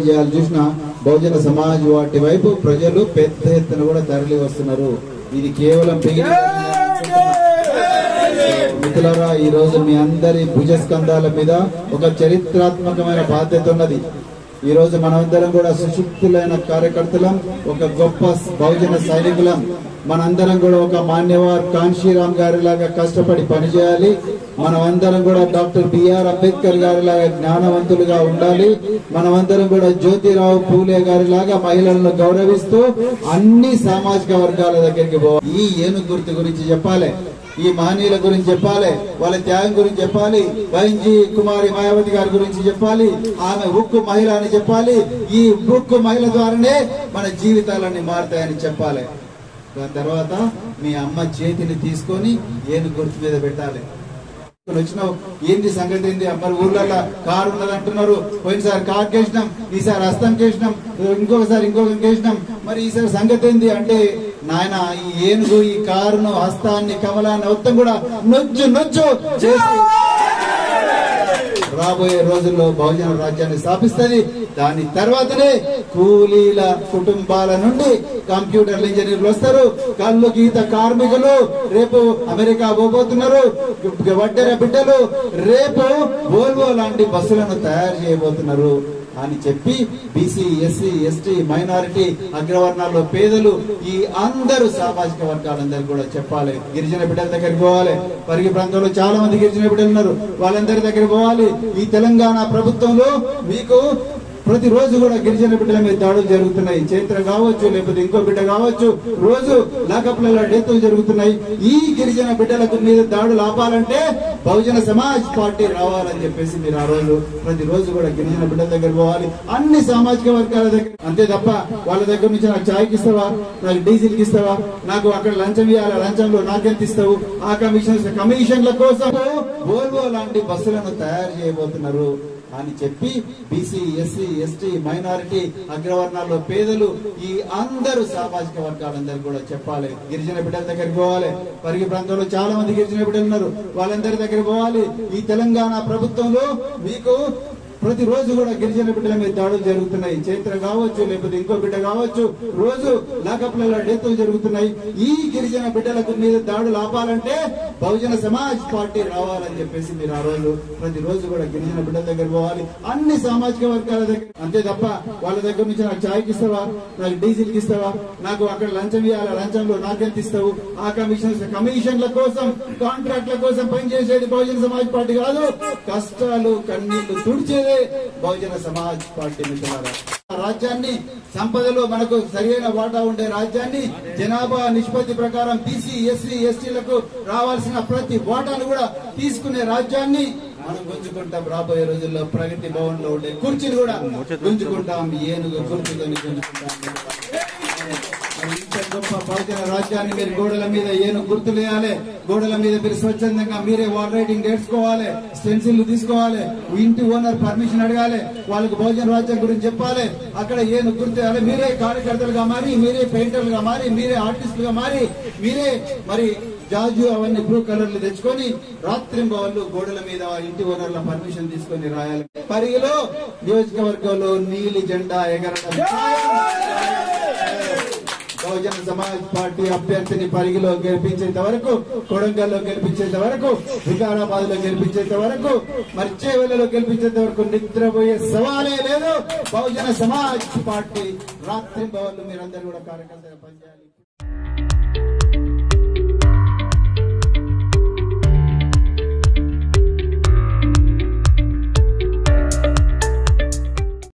భోజనం చేయాలి చూసినా బహుజన సమాజ్ వాటి వైపు ప్రజలు పెద్ద ఎత్తున కూడా తరలి వస్తున్నారు. ఇది కేవలం మిత్రులారా, ఈ రోజు మీ అందరి భుజస్కంధాల మీద ఒక చరిత్రాత్మకమైన బాధ్యత ఉన్నది. ఈ రోజు మనమందరం కూడా సుశక్తులైన కార్యకర్తలం, ఒక గొప్ప బహుజన సైనికులం. మనందరం కూడా ఒక మాన్యవార్ కాన్షీరామ్ గారి లాగా కష్టపడి పనిచేయాలి. మనమందరం కూడా డాక్టర్ బిఆర్ అంబేద్కర్ గారి లాగా జ్ఞానవంతులుగా ఉండాలి. మనమందరం కూడా జ్యోతిరావు పూలే గారి లాగా మహిళలను గౌరవిస్తూ అన్ని సామాజిక వర్గాల దగ్గరికి పోవాలి. ఈ ఏనుగు గుర్తు గురించి చెప్పాలి, ఈ మహనీయుల గురించి చెప్పాలి, వాళ్ళ త్యాగం గురించి చెప్పాలి, వైఎన్జీ కుమారి మాయావతి గారి గురించి చెప్పాలి, ఆమె ఉక్కు మహిళ అని చెప్పాలి. ఈ ఉక్కు మహిళ ద్వారానే మన జీవితాలన్నీ మారుతాయని చెప్పాలి. దాని తర్వాత మీ అమ్మ చేతిని తీసుకొని ఏనుగు గుర్తు మీద పెట్టాలి. వచ్చినావు ఏంది సంగతి ఏంది, మరి ఊర్లలో కారు ఉన్నది అంటున్నారు. పోయినసారి కారు కేసినాం, ఈసారి హస్తం కేసినాం, ఇంకొకసారి కేసినాం, మరి ఈసారి సంగతి ఏంది అంటే, నాయన ఈ ఏనుగు ఈ కారును హస్తాన్ని కమలాన్ని మొత్తం కూడా నొచ్చు చేసి రాబోయే రోజుల్లో బహుజన రాజ్యాన్ని స్థాపిస్తుంది. దాని తర్వాతనే కూలీల కుటుంబాల నుండి కంప్యూటర్ ఇంజనీర్లు వస్తారు, కళ్ళు గీత కార్మికులు రేపు అమెరికా పోబోతున్నారు, వడ్డెర బిడ్డలు రేపు వోల్వో లాంటి బస్సులను తయారు చేయబోతున్నారు అని చెప్పి బీసీ, ఎస్సీ, ఎస్టీ, మైనారిటీ, అగ్రవర్ణాల్లో పేదలు, ఈ అందరూ సామాజిక వర్గాలందరూ కూడా చెప్పాలి. గిరిజన బిడ్డల దగ్గరికి పోవాలి. పరిగి ప్రాంతంలో చాలా మంది గిరిజన బిడ్డలు ఉన్నారు, వాళ్ళందరి దగ్గరికి పోవాలి. ఈ తెలంగాణ ప్రభుత్వంలో మీకు ప్రతిరోజు కూడా గిరిజన బిడ్డల మీద దాడులు జరుగుతున్నాయి. చైత్ర కావచ్చు, లేకపోతే ఇంకో బిడ్డ కావచ్చు, రోజు లాకప్లలో డెత్తులు జరుగుతున్నాయి. ఈ గిరిజన బిడ్డల మీద దాడులు ఆపాలంటే బహుజన సమాజ్ పార్టీ రావాలని చెప్పేసి మీరు ఆ రోజు ప్రతిరోజు కూడా గిరిజన బిడ్డల దగ్గర పోవాలి, అన్ని సామాజిక వర్గాల దగ్గర. అంతే తప్ప వాళ్ళ దగ్గర నుంచి నాకు ఛాయ్కి ఇస్తావా, నాకు డీజిల్కి ఇస్తావా, నాకు అక్కడ లంచం ఇవ్వాలి, లంచంలో నాకెంత ఇస్తావు, ఆ కమిషన్ల కోసం వోల్వో లాంటి బస్సులను తయారు చేయబోతున్నారు అని చెప్పి బీసీ, ఎస్సీ, ఎస్టీ, మైనారిటీ, అగ్రవర్ణాల్లో పేదలు, ఈ అందరూ సామాజిక వర్గాలందరూ కూడా చెప్పాలి. గిరిజన బిడ్డల దగ్గరికి పోవాలి. పరిగి ప్రాంతంలో చాలా మంది గిరిజన బిడ్డలు ఉన్నారు, వాళ్ళందరి దగ్గరికి పోవాలి. ఈ తెలంగాణ ప్రభుత్వంలో మీకు ప్రతిరోజు కూడా గిరిజన బిడ్డల మీద దాడులు జరుగుతున్నాయి. చైత్ర కావచ్చు, లేకపోతే ఇంకో బిడ్డ కావచ్చు, రోజు లాకప్లలో డెత్తులు జరుగుతున్నాయి. ఈ గిరిజన బిడ్డల మీద దాడులు ఆపాలంటే బహుజన సమాజ్ పార్టీ రావాలని చెప్పేసి మీరు ఆ రోజు ప్రతిరోజు కూడా గిరిజన బిడ్డల దగ్గర పోవాలి, అన్ని సామాజిక వర్గాల దగ్గర. అంతే తప్ప వాళ్ళ దగ్గర నుంచి నాకు ఛాయ్కి ఇస్తావా, నాకు డీజిల్కి ఇస్తావా, నాకు అక్కడ లంచం ఇవ్వాలి, లంచంలో నాకెంత ఇస్తావు, ఆ కమిషన్ల కోసం, కాంట్రాక్ట్ల కోసం పనిచేసేది బహుజన సమాజ్ పార్టీ కాదు. కష్టాలు కన్నీళ్లు తుడిచేది బహుజన సమాజ్ పార్టీ. మిత్రులారా, రాజ్యాన్ని, సంపదలో మనకు సరైన వాటా ఉండే రాజ్యాన్ని, జనాభా నిష్పత్తి ప్రకారం బీసీ, ఎస్సీ, ఎస్టీలకు రావాల్సిన ప్రతి వాటాను కూడా తీసుకునే రాజ్యాన్ని మనం గుంజుకుంటాం. రాబోయే రోజుల్లో ప్రగతి భవన్ లో ఉండే కుర్చీలు కూడా గుంజుకుంటాం, ఏనుగు కుర్చీని గుంజుకుంటాం. ఇంత గొప్ప బహుజన రాజ్యాన్ని మీరు గోడల మీద ఏనుగు గుర్తులు వేయాలి, గోడల మీద మీరు స్వచ్ఛందంగా మీరే వాల్ రైటింగ్ నేర్చుకోవాలి, స్టెన్సిల్ తీసుకోవాలి, ఇంటి ఓనర్ పర్మిషన్ అడగాలి, వాళ్ళకి బహుజన రాజ్యం గురించి చెప్పాలి, అక్కడ ఏనుగు గుర్తు వేయాలి. మీరే కార్యకర్తలుగా మారి, మీరే పెయింటర్లుగా మారి, మీరే ఆర్టిస్టులుగా మారి, మీరే మరి జాజు అవన్నీ బ్లూ కలర్లు తెచ్చుకొని రాత్రింబవళ్ళు గోడల మీద ఇంటి ఓనర్ల పర్మిషన్ తీసుకొని రాయాలి. పరిగిలో నియోజకవర్గంలో నీలి జెండా ఎగరడం, బహుజన సమాజ్ పార్టీ అభ్యర్థిని పరిగిలో గెలిపించేంత వరకు, కొడంగల్లో గెలిపించేంత వరకు, వికారాబాద్ లో గెలిపించేంత వరకు, మర్చేవెల్లలో గెలిపించేంత వరకు నిద్రపోయే సవాలే లేదు. బహుజన సమాజ్ పార్టీ రాత్రింబవళ్ళు మీరందరూ కూడా కార్యకర్తగా పనిచేయాలి.